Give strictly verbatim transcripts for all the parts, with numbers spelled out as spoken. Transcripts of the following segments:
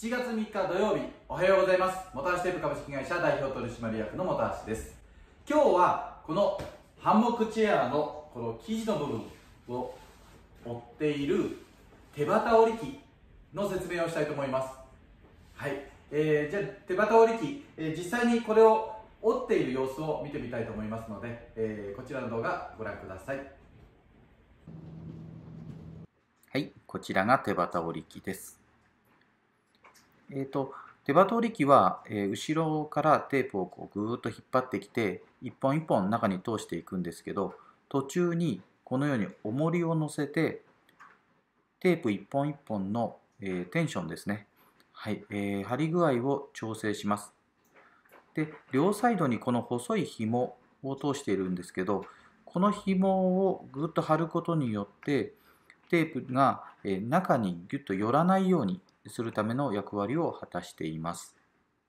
しちがつみっか土曜日、おはようございます。モターシテープ株式会社代表取締役のモターシです。今日はこのハンモックチェアのこの生地の部分を折っている手旗織り機の説明をしたいと思います。はい、えー、じゃあ手旗織り機、えー、実際にこれを折っている様子を見てみたいと思いますので、えー、こちらの動画ご覧ください。 はい、こちらが手旗織り機です。えーと、手旗織り機は、えー、後ろからテープをこうぐーっと引っ張ってきて一本一本中に通していくんですけど、途中にこのように重りを乗せてテープ一本一本の、えー、テンションですね、はいえー、張り具合を調整します。で、両サイドにこの細い紐を通しているんですけど、この紐をぐっと張ることによってテープが中にギュッと寄らないようにするための役割を果たしています。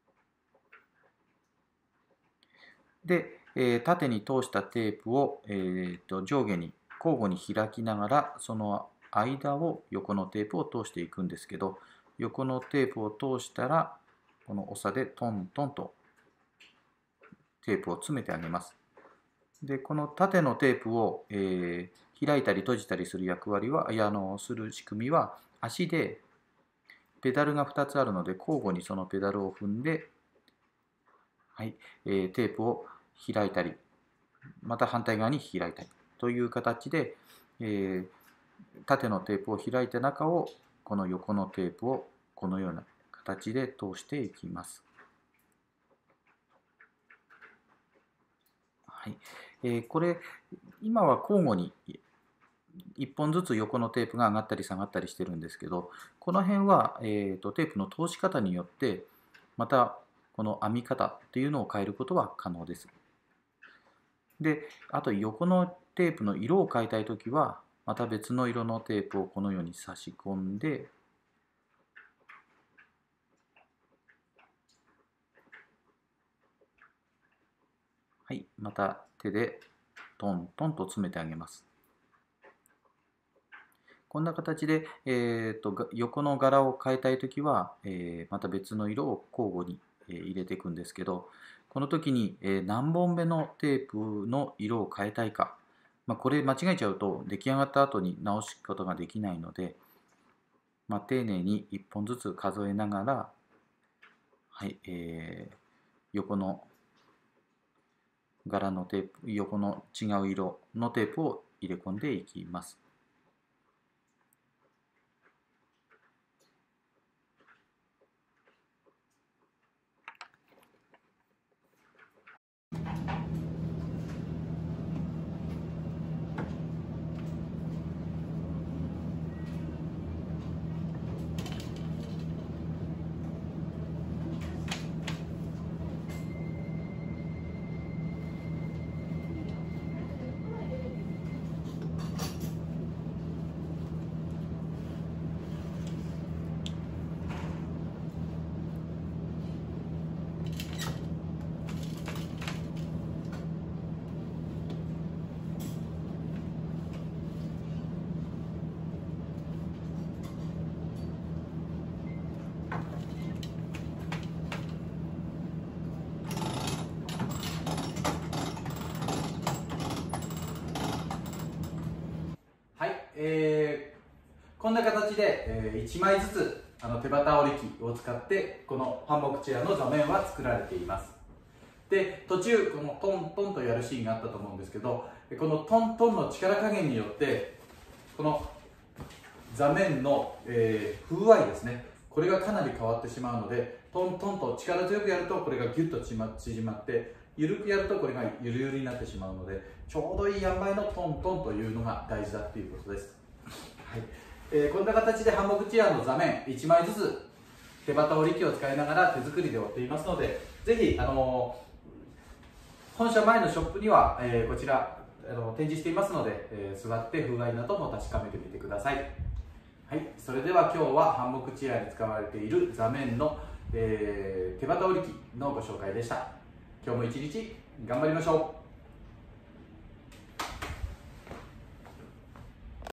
で、縦に通したテープを、えー、と上下に交互に開きながらその間を横のテープを通していくんですけど、横のテープを通したらこの長でトントンとテープを詰めてあげます。で、この縦のテープを、えー、開いたり閉じたりする役割は、いやあのする仕組みは足でペダルがふたつあるので交互にそのペダルを踏んで、はいえー、テープを開いたりまた反対側に開いたりという形で、えー、縦のテープを開いた中をこの横のテープをこのような形で通していきます。はいえー、これ今は交互にいっぽんずつ横のテープが上がったり下がったりしてるんですけど、この辺は、えーと、テープの通し方によってまたこの編み方っていうのを変えることは可能です。で、あと横のテープの色を変えたいときはまた別の色のテープをこのように差し込んで、はい、また手でトントンと詰めてあげます。こんな形で、えー、と横の柄を変えたいときは、えー、また別の色を交互に入れていくんですけど、この時に何本目のテープの色を変えたいか、まあ、これ間違えちゃうと出来上がった後に直すことができないので、まあ、丁寧にいっぽんずつ数えながら、はいえー、横の柄のテープ、横の違う色のテープを入れ込んでいきます。 えー、こんな形で、えー、いちまいずつあの手旗織り機を使ってこのハンモックチェアの座面は作られています。で、途中このトントンとやるシーンがあったと思うんですけど、このトントンの力加減によってこの座面の、えー、風合いですね、これがかなり変わってしまうので、トントンと力強くやるとこれがギュッと縮まって緩くやるとこれがゆるゆるになってしまうので、ちょうどいい塩梅のトントンというのが大事だということです。はいえー、こんな形でハンモックチェアの座面いちまいずつ手旗織り機を使いながら手作りで織っていますので、ぜひ、あのー、本社前のショップには、えー、こちらあの展示していますので、えー、座って風合いなども確かめてみてください。はい、それでは今日はハンモックチェアに使われている座面の、えー、手旗織り機のご紹介でした。今日も一日頑張りましょう。